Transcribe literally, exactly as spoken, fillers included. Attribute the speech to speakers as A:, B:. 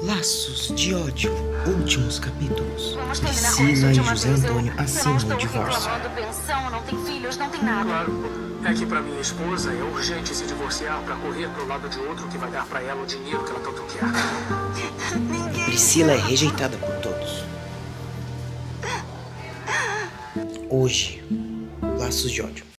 A: Laços de ódio, últimos capítulos.
B: Vamos terminar com isso
A: Priscila
B: de
A: e
B: uma
A: José
B: vez. Eu,
A: Antônio
B: eu não
A: assinam
B: estou
A: o divórcio.
B: reclamando pensão, não tem filhos, não tem nada.
C: Claro, é que pra minha esposa é urgente se divorciar pra correr pro lado de outro que vai dar pra ela o dinheiro que ela tanto quer.
B: Ninguém...
A: Priscila é rejeitada por todos. Hoje, laços de ódio.